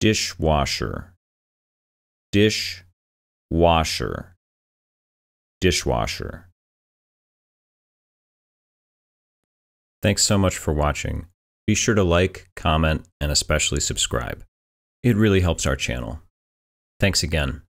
Dishwasher. Dishwasher. Dishwasher. Thanks so much for watching. Be sure to like, comment, and especially subscribe. It really helps our channel. Thanks again.